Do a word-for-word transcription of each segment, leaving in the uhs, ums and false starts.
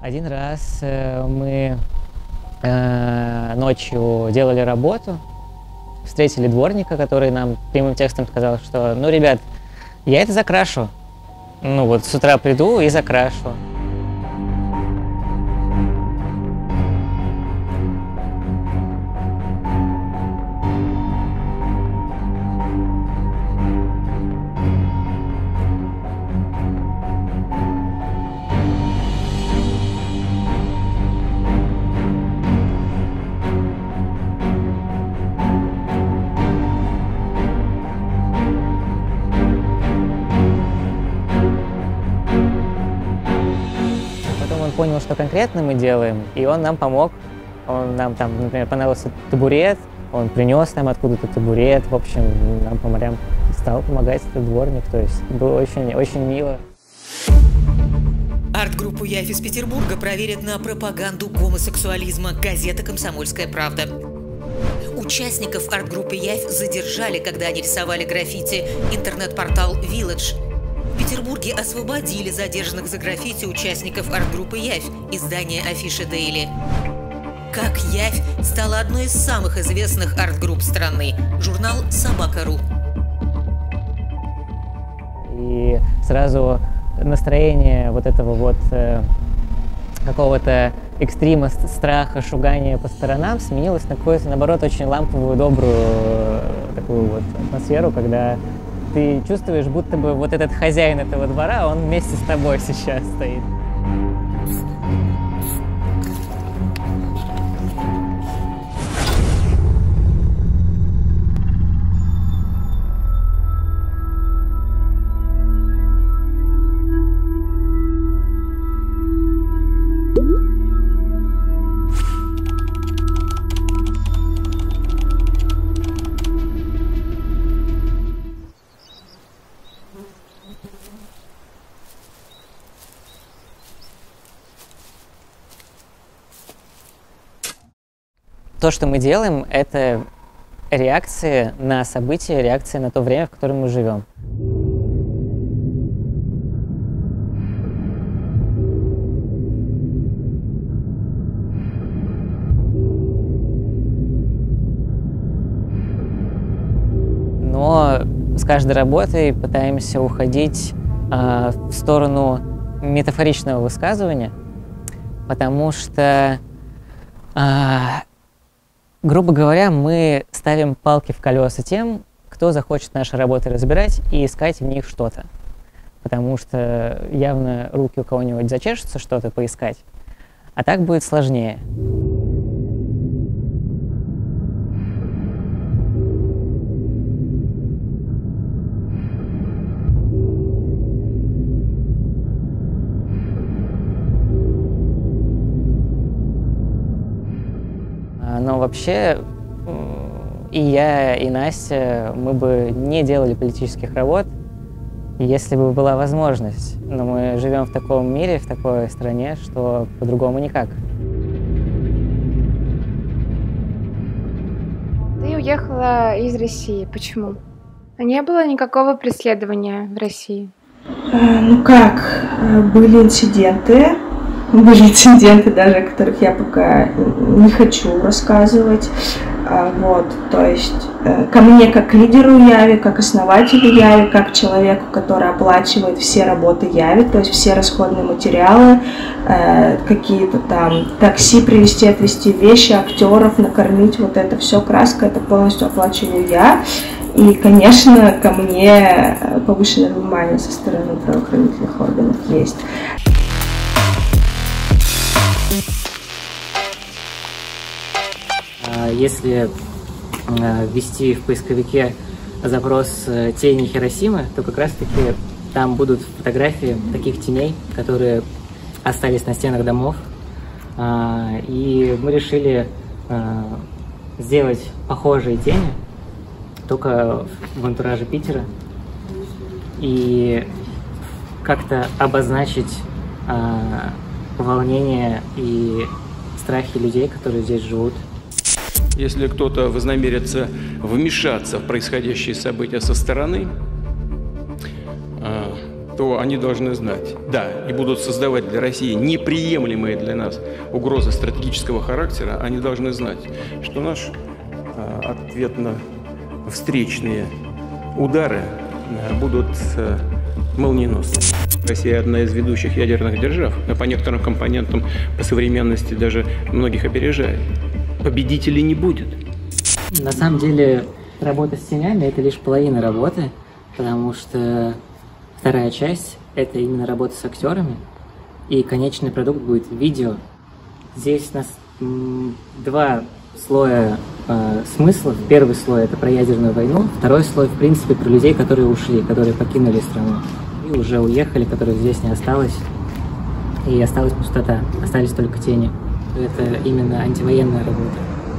Один раз э, мы э, ночью делали работу, встретили дворника, который нам прямым текстом сказал, что, ну, ребят, я это закрашу. Ну вот с утра приду и закрашу. Он понял, что конкретно мы делаем, и он нам помог. Он нам там, например, понравился табурет, он принес нам откуда-то табурет, в общем, нам поморям стал помогать этот дворник, то есть было очень, очень мило. Арт-группу «Явь» из Петербурга проверят на пропаганду гомосексуализма. Газета «Комсомольская правда». Участников арт-группы «Явь» задержали, когда они рисовали граффити. Интернет-портал «Village». В Петербурге освободили задержанных за граффити участников арт-группы «Явь», издание «Афиша Дейли». Как «Явь» стала одной из самых известных арт-групп страны. Журнал «Собака.ру». И сразу настроение вот этого вот э, какого-то экстрима, страха, шугания по сторонам сменилось на какую-то, наоборот, очень ламповую, добрую э, такую вот атмосферу, когда ты чувствуешь, будто бы вот этот хозяин этого двора, он вместе с тобой сейчас стоит. То, что мы делаем, это реакция на события, реакция на то время, в котором мы живем. Но с каждой работой пытаемся уходить э, в сторону метафоричного высказывания, потому что э, грубо говоря, мы ставим палки в колеса тем, кто захочет наши работы разбирать и искать в них что-то. Потому что явно руки у кого-нибудь зачешутся что-то поискать, а так будет сложнее. Но вообще и я, и Настя, мы бы не делали политических работ, если бы была возможность. Но мы живем в таком мире, в такой стране, что по-другому никак. Ты уехала из России. Почему? А не было никакого преследования в России? А, ну как, были инциденты. Были инциденты даже, о которых я пока не хочу рассказывать. Вот, то есть ко мне как к лидеру Яви, как основателю Яви, как человеку, который оплачивает все работы Яви, то есть все расходные материалы, какие-то там такси привезти, отвезти вещи, актеров, накормить, вот это все, краска, это полностью оплачиваю я. И, конечно, ко мне повышенное внимание со стороны правоохранительных органов есть. Если ввести в поисковике запрос «тени Хиросимы», то как раз-таки там будут фотографии таких теней, которые остались на стенах домов. И мы решили сделать похожие тени, только в антураже Питера, и как-то обозначить волнение и страхи людей, которые здесь живут. Если кто-то вознамерится вмешаться в происходящие события со стороны, то они должны знать, да, и будут создавать для России неприемлемые для нас угрозы стратегического характера, они должны знать, что наш э, ответно-встречные удары э, будут э, молниеносны. Россия одна из ведущих ядерных держав, а по некоторым компонентам по современности даже многих опережает. Победителей не будет. На самом деле работа с тенями — это лишь половина работы, потому что вторая часть — это именно работа с актерами, и конечный продукт будет видео. Здесь у нас м, два слоя э, смыслов. Первый слой — это про ядерную войну, второй слой, в принципе, про людей, которые ушли, которые покинули страну и уже уехали, которых здесь не осталось, и осталась пустота, остались только тени. Это именно антивоенная работа.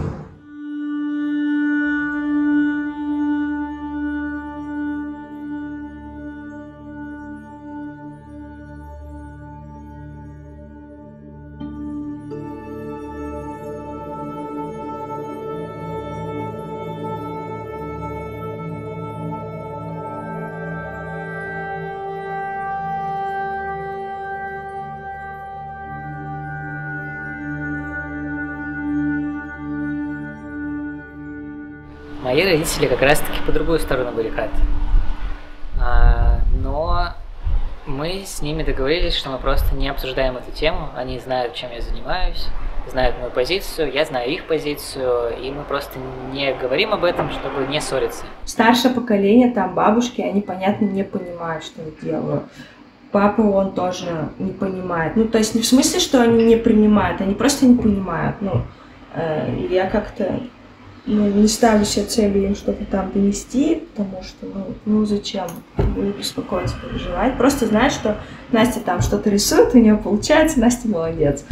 Мои родители как раз-таки по другую сторону баррикад. А, но мы с ними договорились, что мы просто не обсуждаем эту тему. Они знают, чем я занимаюсь, знают мою позицию, я знаю их позицию, и мы просто не говорим об этом, чтобы не ссориться. Старшее поколение, там бабушки, они, понятно, не понимают, что я делаю. Папа, он тоже не понимает. Ну, то есть не в смысле, что они не принимают, они просто не понимают. Ну, э, я как-то... Ну, не ставлю себе целью им что-то там донести, потому что, ну, ну зачем? Буду беспокоиться, переживать. Просто знаю, что Настя там что-то рисует, у нее получается, Настя молодец.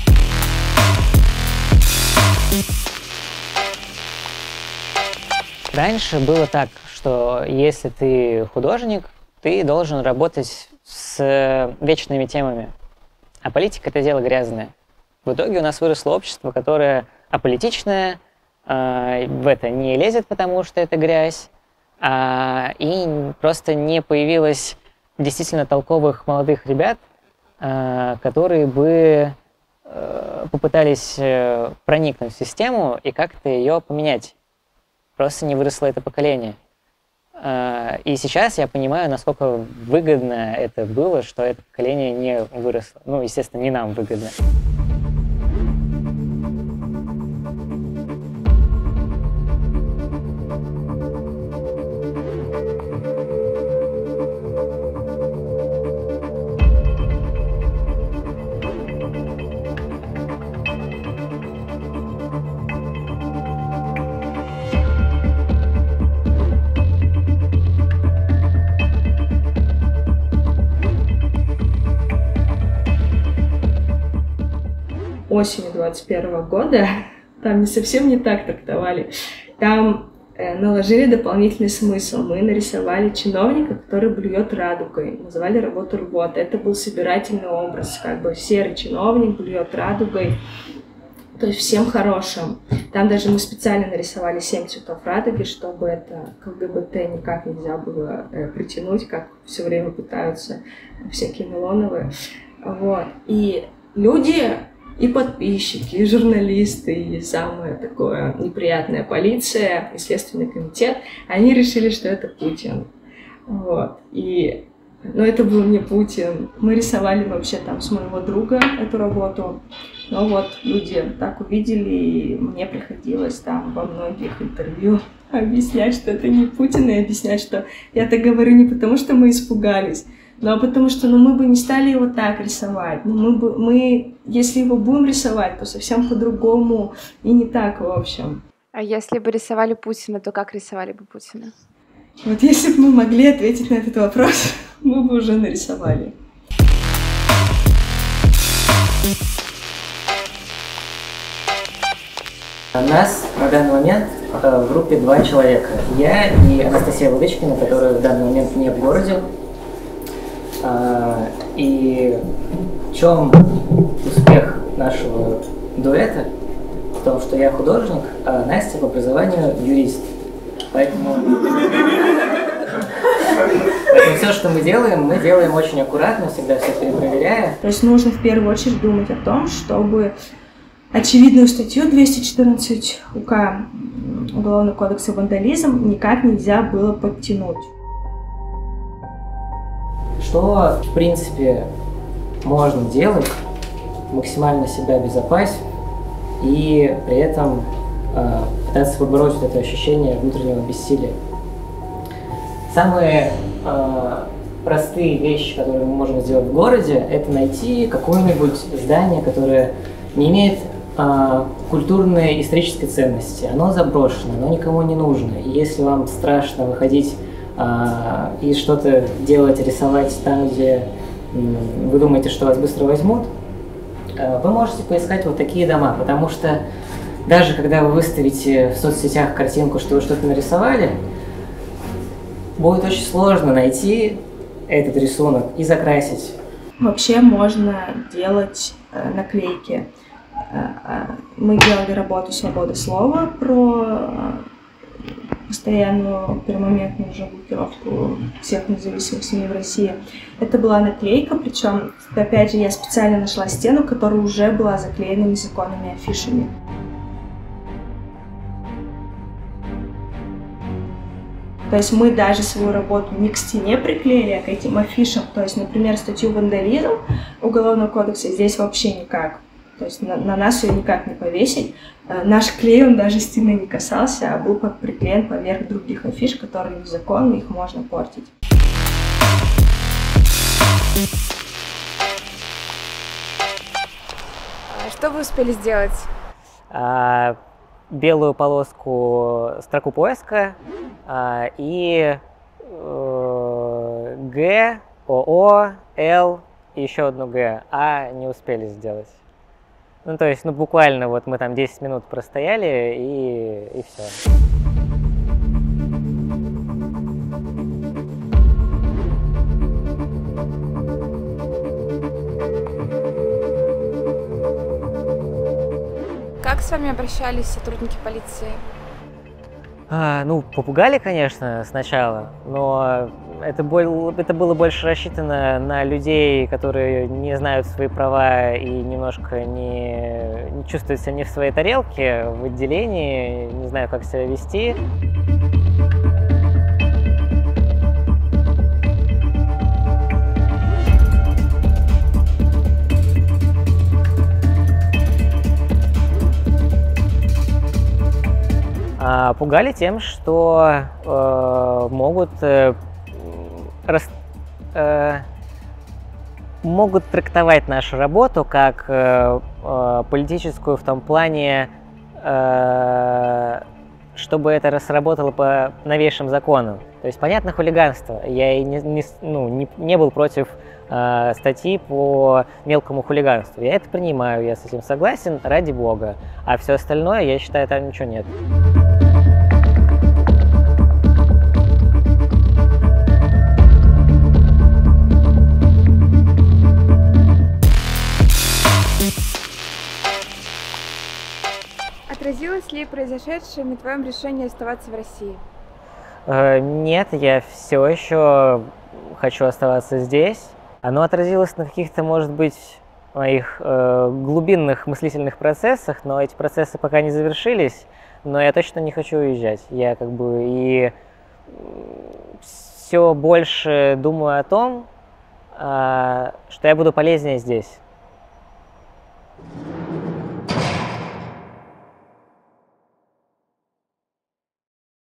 Раньше было так, что если ты художник, ты должен работать с вечными темами. А политика — это дело грязное. В итоге у нас выросло общество, которое аполитичное, в это не лезет, потому что это грязь, а, и просто не появилось действительно толковых молодых ребят, а, которые бы а, попытались проникнуть в систему и как-то ее поменять. Просто не выросло это поколение. А, и сейчас я понимаю, насколько выгодно это было, что это поколение не выросло. Ну, естественно, не нам выгодно. Осенью двадцать первого года, там не совсем не так трактовали, там э, наложили дополнительный смысл. Мы нарисовали чиновника, который блюет радугой, называли работу рвота. Это был собирательный образ, как бы серый чиновник блюет радугой, то есть всем хорошим. Там даже мы специально нарисовали семь цветов радуги, чтобы это к ЛГБТ никак нельзя было э, притянуть, как все время пытаются всякие Милоновы. Вот. И люди... И подписчики, и журналисты, и самое такое неприятная полиция, и Следственный комитет, они решили, что это Путин. Вот. И, но это был не Путин. Мы рисовали вообще там с моего друга эту работу. Но вот люди так увидели, и мне приходилось там во многих интервью объяснять, что это не Путин, и объяснять, что я так говорю не потому, что мы испугались, но потому что ну, мы бы не стали его так рисовать. Ну, мы, бы, мы, если его будем рисовать, то совсем по-другому и не так, в общем. А если бы рисовали Путина, то как рисовали бы Путина? Вот если бы мы могли ответить на этот вопрос, мы бы уже нарисовали. У нас на данный момент в группе два человека. Я и Анастасия Владычкина, которая в данный момент не в городе. И в чем успех нашего дуэта? В том, что я художник, а Настя по образованию юрист. Поэтому... Все, что мы делаем, мы делаем очень аккуратно, всегда все перепроверяя. То есть нужно в первую очередь думать о том, чтобы очевидную статью двести четырнадцать УК Уголовного кодекса «Вандализм» никак нельзя было подтянуть. Что, в принципе, можно делать, максимально себя обезопасить и при этом э, пытаться побороть вот это ощущение внутреннего бессилия. Самые э, простые вещи, которые мы можем сделать в городе, это найти какое-нибудь здание, которое не имеет э, культурной исторической ценности. Оно заброшено, оно никому не нужно. И если вам страшно выходить э, и что-то делать, рисовать там, где э, вы думаете, что вас быстро возьмут, э, вы можете поискать вот такие дома, потому что даже когда вы выставите в соцсетях картинку, что вы что-то нарисовали, будет очень сложно найти этот рисунок и закрасить. Вообще можно делать э, наклейки. Э, мы делали работу «Свобода слова» про э, постоянную пермоментную уже блокировку всех независимых СМИ в России. Это была наклейка, причем, опять же, я специально нашла стену, которая уже была заклеена незаконными афишами. То есть мы даже свою работу не к стене приклеили, а к этим афишам. То есть, например, статью «Вандализм» Уголовного кодекса здесь вообще никак. То есть на, на нас ее никак не повесить. Наш клей, он даже стены не касался, а был приклеен поверх других афиш, которые незаконны, их можно портить. Что вы успели сделать? А, белую полоску, строку поиска а, и э, Г, ОО, Л и еще одну Г, А не успели сделать. Ну, то есть, ну, буквально вот мы там десять минут простояли и, и все. Как с вами обращались сотрудники полиции? А, ну, попугали, конечно, сначала, но это, был, это было больше рассчитано на людей, которые не знают свои права и немножко не, не чувствуют себя не в своей тарелке, в отделении, не знаю, как себя вести. А, пугали тем, что э, могут, э, рас, э, могут трактовать нашу работу как э, э, политическую в том плане, э, чтобы это сработало по новейшим законам. То есть, понятно, хулиганство. Я и не, не, ну, не, не был против э, статьи по мелкому хулиганству. Я это принимаю, я с этим согласен, ради бога. А все остальное, я считаю, там ничего нет. Отразилось ли произошедшее на твоем решении оставаться в России? Э, нет, я все еще хочу оставаться здесь. Оно отразилось на каких-то, может быть, моих э, глубинных мыслительных процессах, но эти процессы пока не завершились, но я точно не хочу уезжать. Я как бы и все больше думаю о том, э, что я буду полезнее здесь.